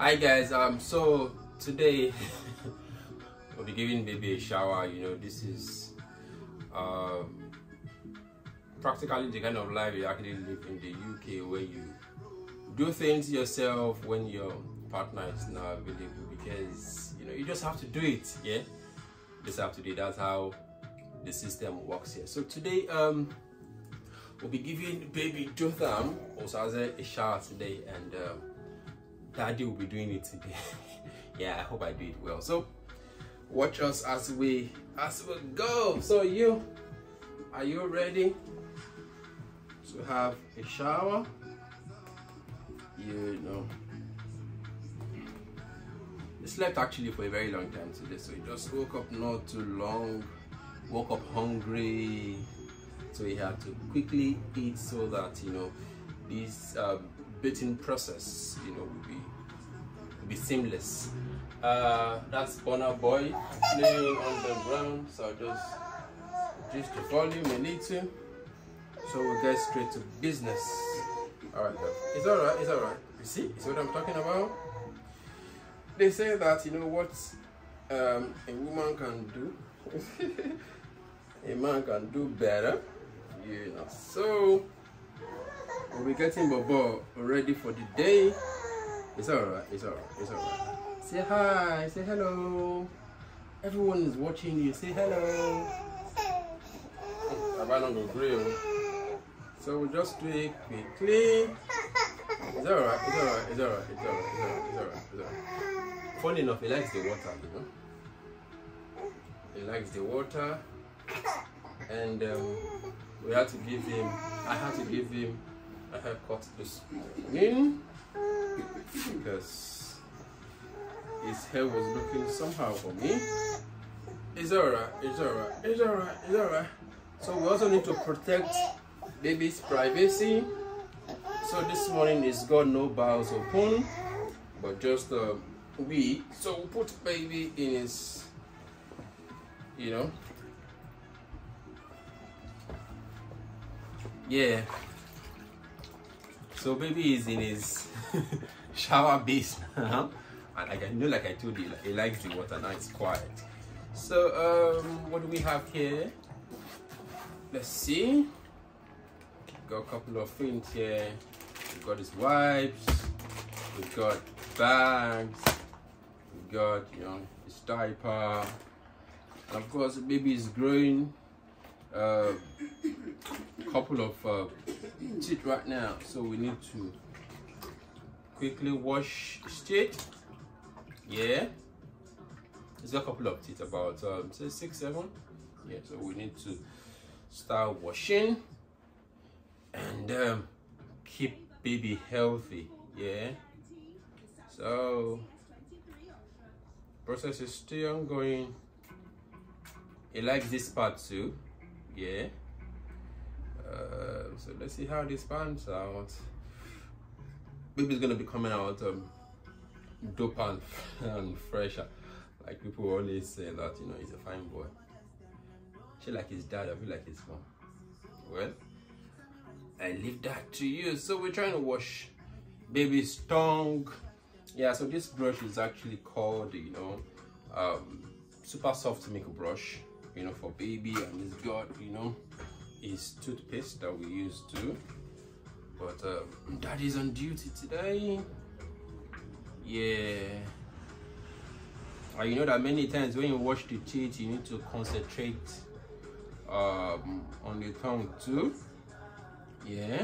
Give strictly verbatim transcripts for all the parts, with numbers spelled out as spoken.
Hi guys, um so today we'll be giving baby a shower. You know, this is um practically the kind of life you actually live in the U K, where you do things yourself when your partner is not available, because you know you just have to do it. Yeah, you just have to do it. That's how the system works here. So today um we'll be giving baby Jotham also has a shower today, and um, Daddy will be doing it today. Yeah, I hope I do it well. So watch us as we as we go. So you are you ready to have a shower? You know, he slept actually for a very long time today, so he just woke up not too long, woke up hungry, so he had to quickly eat so that, you know, this um, bathing process, you know, will be will be seamless. Uh, that's Bonner Boy playing on the ground, so I'll just reduce the volume a little, so we'll get straight to business. All right, it's all right, it's all right. You see, you see what I'm talking about? They say that, you know, what um, a woman can do, a man can do better. You know, so we'll be getting Bobo ready for the day. It's all right, it's all right, it's all right. Say hi, say hello. Everyone is watching you. Say hello. I'm on the grill, so we'll just do it quickly. It's all right, it's all right, it's all right, it's all right, it's all right, it's all right, it's all right. Funny enough, he likes the water, you know. He likes the water, and um, we had to give him, I had to give him a haircut this morning because his hair was looking somehow for me. It's alright, it's alright, it's alright, it's alright. So we also need to protect baby's privacy. So this morning he's got no bowels open, but just uh, we. So we put baby in his, you know, yeah, so baby is in his shower base now, and like I know, like I told you, like, he likes the water. Now it's quiet. So um what do we have here? Let's see. Got a couple of things here. We've got his wipes, we've got bags, we've got, you know, his diaper, and of course the baby is growing a uh, couple of uh, teeth right now, so we need to quickly wash his teeth. Yeah, he's got a couple of teeth, about um, say six, seven. Yeah, so we need to start washing and um, keep baby healthy. Yeah, so process is still ongoing. He likes this part too. Yeah. Uh, so let's see how this pans out. Baby's gonna be coming out um, dope and, and fresher. Like people always say that, you know, he's a fine boy. She like his dad, I feel like his mom. Well, I leave that to you. So we're trying to wash baby's tongue. Yeah, so this brush is actually called, you know, um, super soft milk brush, you know, for baby, and it's got, you know, his toothpaste that we use too. But um, daddy's on duty today. Yeah. And you know that many times when you wash the teeth, you need to concentrate um, on the tongue too. Yeah.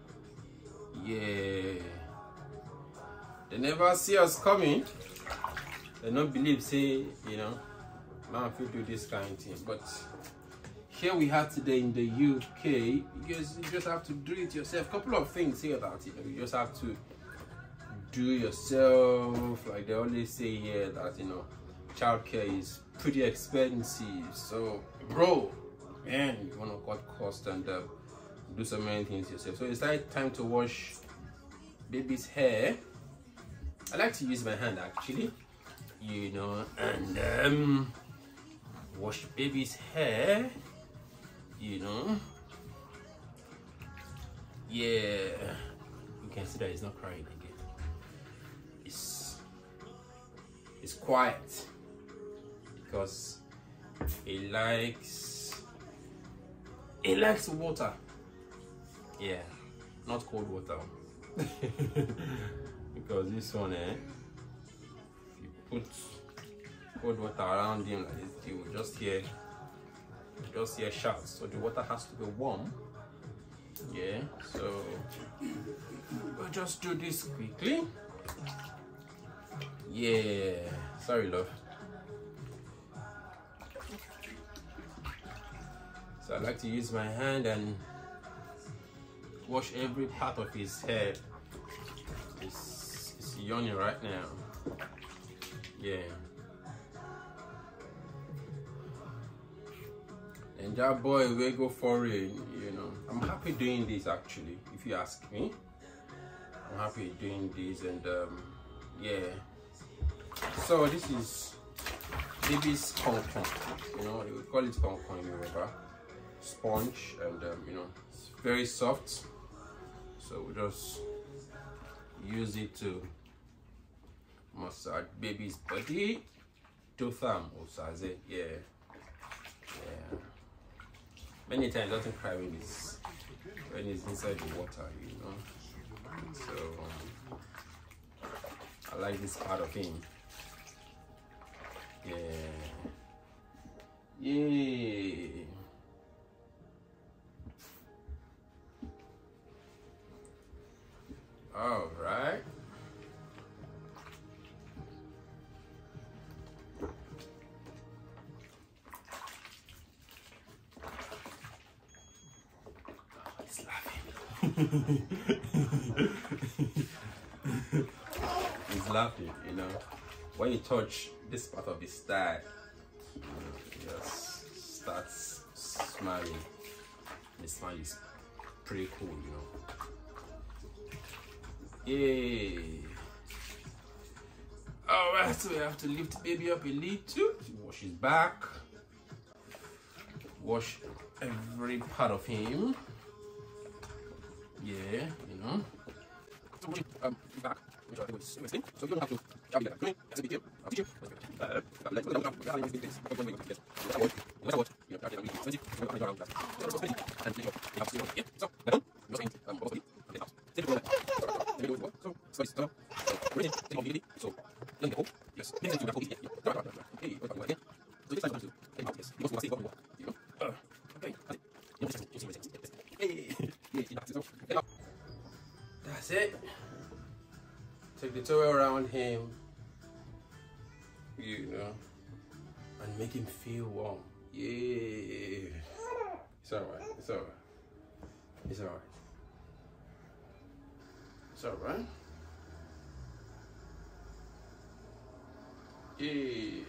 Yeah. They never see us coming. They don't believe, say, you know, man, if you do this kind of thing. But here we have today in the U K, because you just have to do it yourself. Couple of things here that, you know, you just have to do yourself. Like they always say here that, you know, childcare is pretty expensive. So, bro, man, you want to cut cost and uh, do so many things yourself. So it's like time to wash baby's hair. I like to use my hand actually, you know, and um, wash baby's hair, you know. Yeah, you can see that he's not crying again. It's is quiet because he likes he likes water. Yeah, not cold water. Because this one, eh, if you put cold water around him like this, you will just hear just hear shouts. So the water has to be warm. Yeah, so we'll just do this quickly. Yeah, sorry love. So I like to use my hand and wash every part of his head. It's, it's yawning right now. Yeah. And that boy will go for it, you know. I'm happy doing this actually, if you ask me. I'm happy doing this, and um, yeah. So this is baby's concon, you know, we call it concon in Yoruba. Sponge, and um, you know, it's very soft. So we just use it to massage baby's body. To thumb, yeah, yeah. Many times doesn't cry when he's when he's inside the water, you know. So um, I like this part of him. Yeah, yeah. All right. He's laughing. He's laughing, you know. When you touch this part of his thigh, you know, he just starts smiling. The smile is pretty cool, you know. Yay. Alright, so we have to lift baby up a little. Wash his back. Wash every part of him. Yeah, you know. So um back. So you don't have to jump like that. That's a big deal. I'll teach you. Uh, let's go down. Let's do this. Let's watch. Let's watch. You know, that's expensive. We're going around that. And you have to yeah. So, then you're saying um both of you. Take it. So, so it's so ready. Take off the so then go. Yes. Then you go. Hey, what about again? So this time to take out this. You must see what you know. Uh, okay. You see, you see, hey, yeah, that's it. Take the towel around him, you know, and make him feel warm. Yeah. It's alright. It's alright. It's alright. It's alright. Yeah.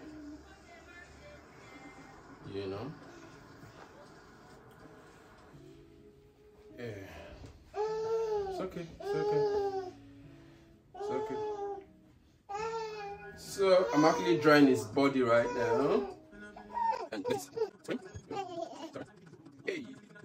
You know. Yeah. It's okay. It's okay. It's okay. So I'm actually drying his body right now. And this. Sorry. Sorry. Hey.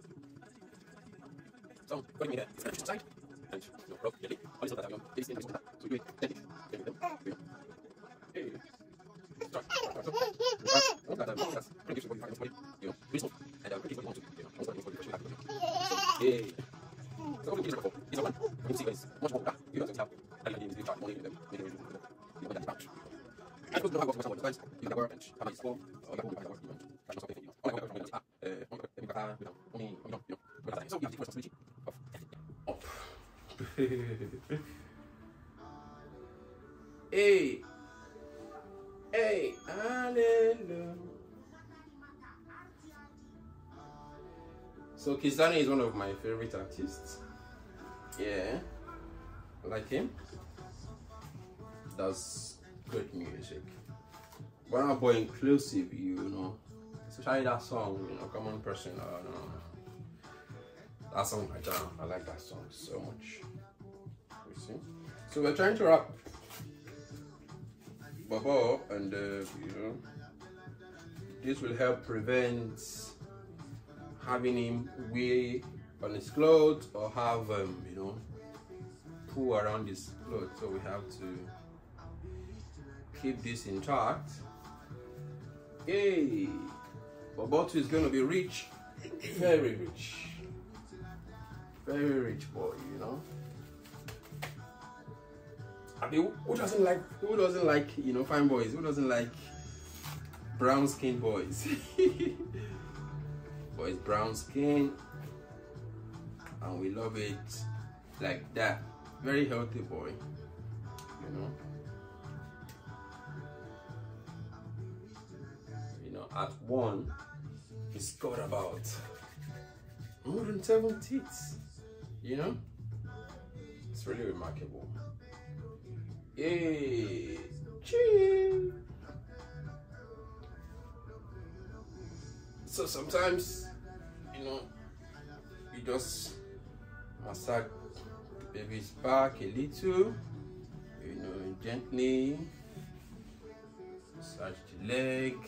So, put me there. It's going to side. And no rope. Gently. Only so that I'm tasting this water. So do it gently. Gently. Hey. Sorry. Sorry. Don't let that. That's pretty good. Body. You know. Really small. And I'm pretty good. Want to. You know. I'm starting to show that. Hey. So what we did before is one. You can see it's much more dark. You don't have that idea is dark morning and then maybe you know that batch. I don't know how to work with you can work and how much for or you can work you know that's something you know. All I work with ah uh we got you know only you know you know but so you have to responsibility of up. Hey. Hey, hallelujah. So Kizani is one of my favorite artists. Yeah, I like him. Does good music. But I'm more inclusive, you know. Especially that song, you know, Common Person. Uh, no. That song I don't. I like that song so much. You see? So we're trying to rap Baba, and uh, you know, this will help prevent having him wear on his clothes or have um, you know, poo around his clothes. So we have to keep this intact. Hey, Bobotu is gonna be rich, very rich, very rich boy, you know. I mean, who doesn't like, who doesn't like, you know, fine boys? Who doesn't like brown skin boys? Boys, brown skin, and we love it like that. Very healthy boy, you know. You know, at one, he's got about more than seven teeth. You know, it's really remarkable. Hey, cheese. So sometimes, you know, you just massage the baby's back a little, you know, gently massage the leg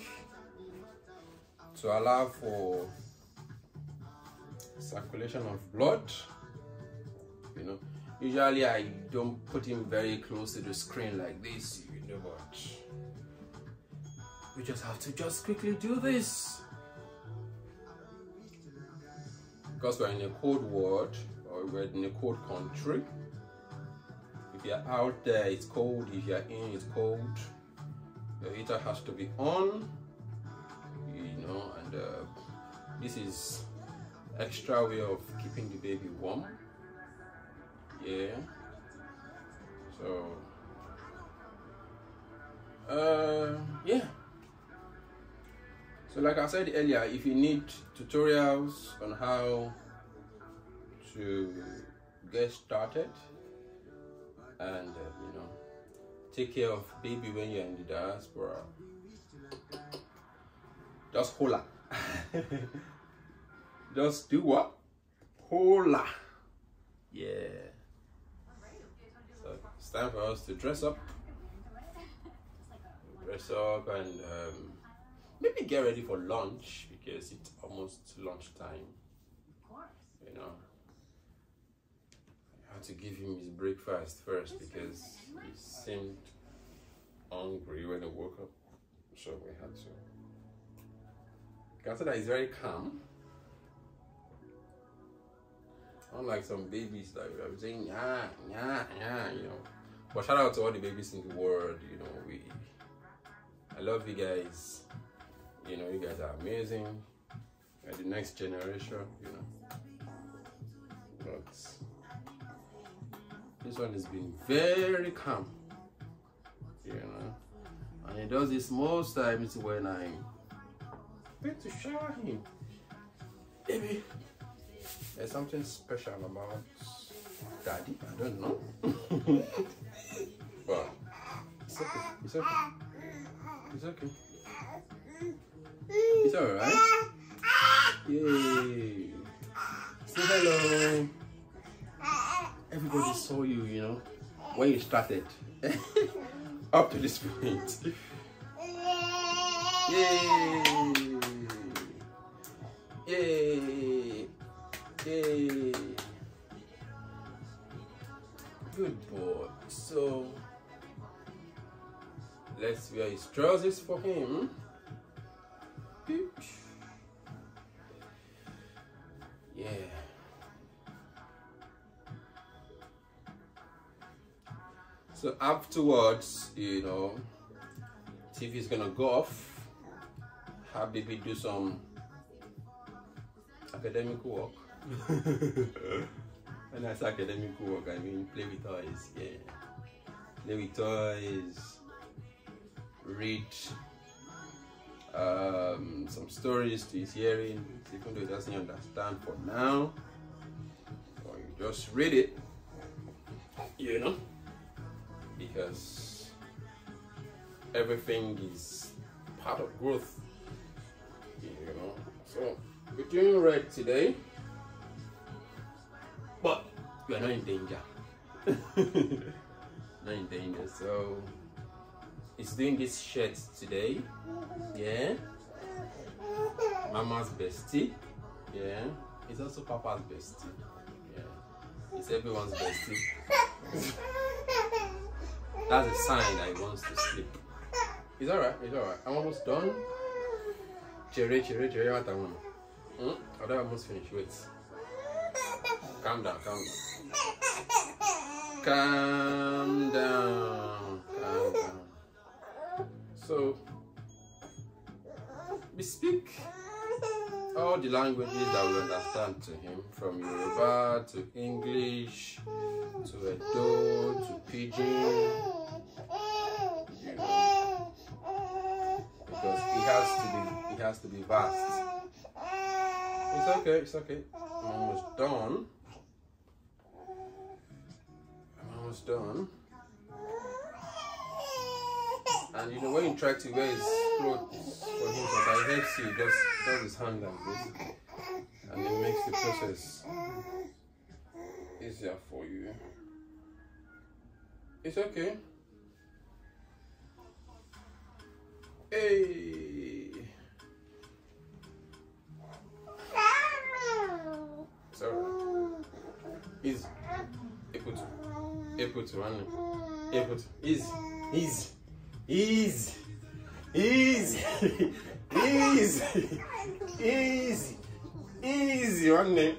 to allow for circulation of blood. You know, usually I don't put him very close to the screen like this, you know, but we just have to just quickly do this. Because we're in a cold world, or we're in a cold country. If you're out there, it's cold. If you're in, it's cold. The heater has to be on, you know, and uh, this is extra way of keeping the baby warm. Yeah. So, uh, yeah. So like I said earlier, if you need tutorials on how to get started and uh, you know, take care of baby when you're in the diaspora, just holla. Just do what? Holla. Yeah. So it's time for us to dress up. Dress up and um, maybe get ready for lunch because it's almost lunchtime. Of course. You know, I had to give him his breakfast first because he seemed hungry when he woke up. So we had to. You can see that he's very calm. Unlike some babies that like, I'm saying, yeah, yeah, yeah, you know. But shout out to all the babies in the world, you know. We, I love you guys. You know, you guys are amazing. You're the next generation, you know. But this one has been very calm, you know. And he does this most times when I'm going to shower him. Baby, there's something special about daddy. I don't know. But it's okay. It's okay. It's okay. It's alright. Yay. Say hello. Everybody saw you, you know, when you started. Up to this point. Yay. Yay. Yay. Good boy. So let's wear his trousers for him. Yeah. So afterwards, you know, T V is gonna go off. Have baby do some academic work. When I say academic work, I mean play with toys. Yeah, play with toys. Read um, some stories to his hearing, even though he doesn't understand for now. Or you just read it, you know, because everything is part of growth, you know. So we're doing red today, but we are not in danger. Not in danger. So it's doing this shirt today. Yeah. Mama's bestie. Yeah. It's also Papa's bestie. Yeah. It's everyone's bestie. That's a sign that he wants to sleep. It's alright, it's alright. I'm almost done. Cherry, cherry, cherry, what I want. Hmm? I'm almost finished. Wait. Calm down, calm down. Calm down. Calm down. So, we speak all the languages that we understand to him, from Yoruba to English to Edo to Pidgin. You know, because he has to be, he has to be vast. It's okay, it's okay. I'm almost done. I'm almost done. And you know, when you try to wear his clothes for him, sometimes it helps you, just does his hand like this, and it makes the process easier for you. It's okay. Hey. So, is eput, eput one, eput is is is is is is easy one name.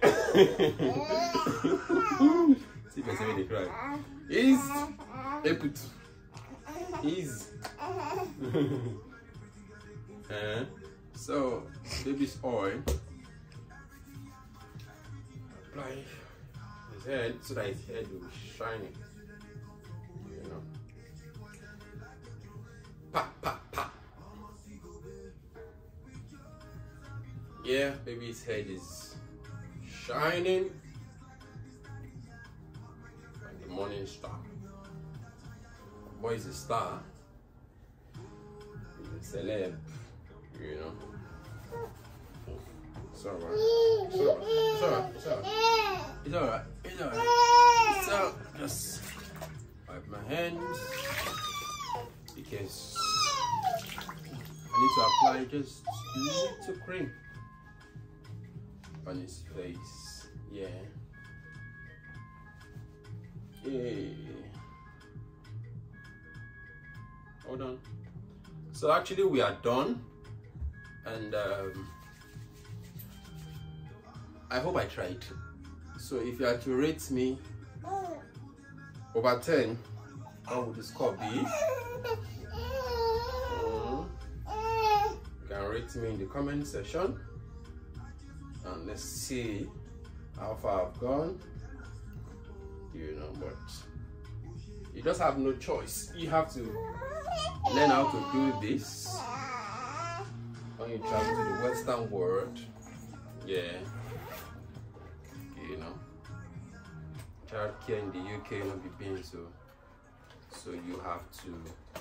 See if I say they cry. Is eput is. uh, so baby's oil. Apply his head so that his head will be shining. You know. Pa pa pa. Yeah, baby's head is shining like the morning star. Boy is a star. He's a celeb, you know. It's alright. It's alright. It's alright. It's alright. It's alright. It's alright. So just wipe my hands because I need to apply just a little cream on his face. Yeah. Yeah. Hold on. So actually we are done, and um, I hope I tried. So if you had to rate me over ten, what would the score be? Um, you can rate me in the comment section, and let's see how far I've gone. You know, but you just have no choice. You have to learn how to do this when you travel to the Western world. Yeah. You know, childcare in the U K will be paying, so so you have to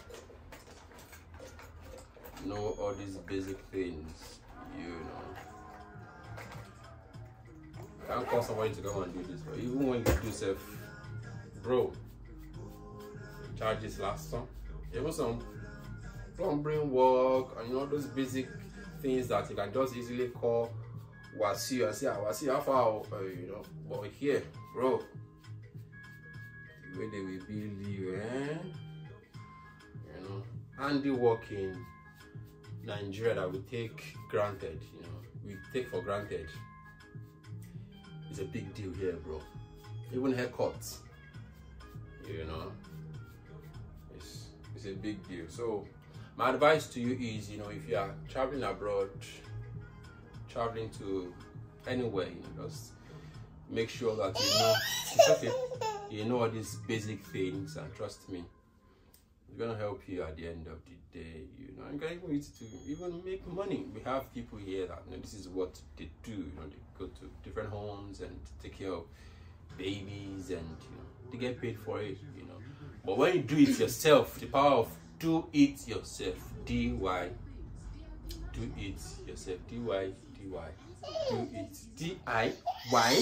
know all these basic things. You know, you can't call somebody to come and do this, but even when you do self, bro, charges last some, even some plumbing work and you know those basic things that you can just easily call Wasi and say, Wasi, how far, uh, you know, but here, bro, the way they will build you, eh? You know, handiwork in Nigeria that we take granted, you know, we take for granted. It's a big deal here, bro. Even haircuts, you know, it's, it's a big deal. So, my advice to you is, you know, if you are traveling abroad, traveling to anywhere, you know, just make sure that you know it's okay. You know all these basic things, and trust me, it's gonna help you at the end of the day. You know, and even use it to even make money. We have people here that you know this is what they do. You know, they go to different homes and take care of babies, and you know they get paid for it. You know, but when you do it yourself, the power of do it yourself, D Y, do it yourself, D Y. D Y. Do it. D I Y.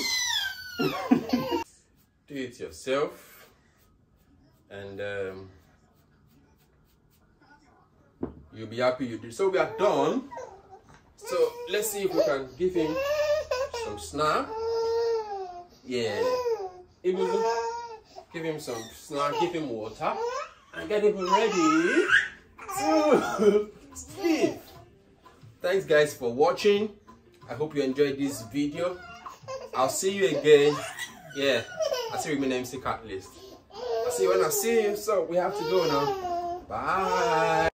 Do it yourself. And um, you'll be happy you did. So we are done. So let's see if we can give him some snack. Yeah. Give him some snack, give him water, and get him ready to Steve. Thanks guys for watching. I hope you enjoyed this video. I'll see you again. Yeah, I see you in M C Catalyst. I'll see you when I see you. So we have to go now. Bye.